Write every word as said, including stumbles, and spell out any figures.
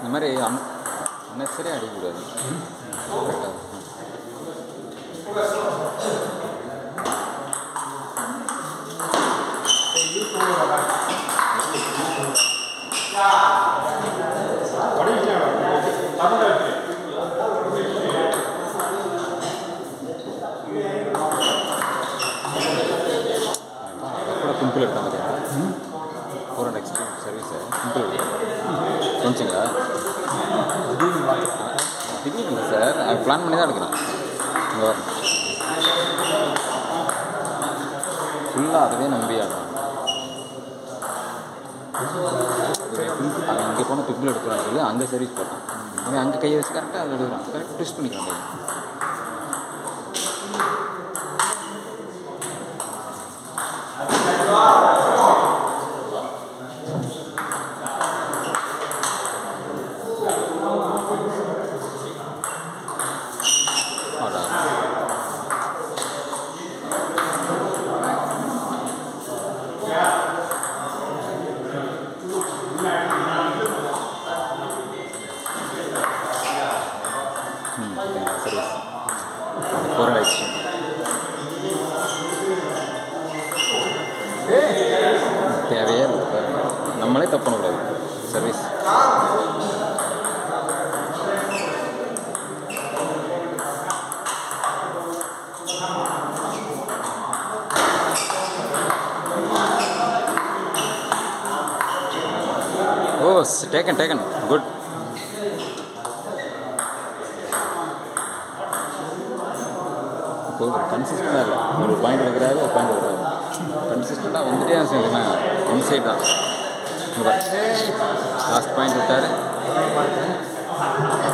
இந்த மாதிரி அன் அன்னெசரியாக அடிக்கக்கூடாது. கரெக்டாக கூட சிம்பிள் எடுத்தாங்க பார்த்தியா? ஃபோர் அண்ட் எக்ஸ்ட்ரீம் சர்வீஸை சிம்பிள் எடுத்தாங்க கொஞ்சங்களா? திடீர்னு இல்லை சார், அது பிளான் பண்ணி தான் எடுக்கிறேன். இங்கே வரணும் ஃபுல்லாக அதுவே நம்பி ஆடுறோம். அங்கே போனால் பிம்பிள் எடுக்கிறான்னு சொல்லி அங்கே சர்வீஸ் போட்டான். அவன் அங்கே கையை வச்சு கரெக்டாக அதில் எடுக்கிறான். கரெக்டாக ட்விஸ்ட் பண்ணிக்கிறான் கையை. சர்வீஸ் ஃபோர் அண்ட் எக்ஸ்ட்ரீம் தேவையே இல்லை. நம்மளே தப்பு பண்ணக்கூடாது. Service oh taken taken good. இப்போ கன்சிஸ்டண்டாக இல்லை, ஒரு பாயிண்ட் எடுக்கிறாரு ஒரு பாயிண்ட் எடுக்கிறாரு. கன்சிஸ்டண்டாக வந்துட்டே தான் செய்யலாம். ஒன் சைட் தான். லாஸ்ட் பாயிண்ட் விட்டார்.